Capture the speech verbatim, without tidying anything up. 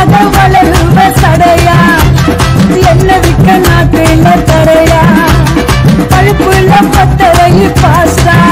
அழகாக வளருவ சடையா என்ன விக்க நாக்குல தரையா பழுப்புல பத்தரையில் பாஸ்டா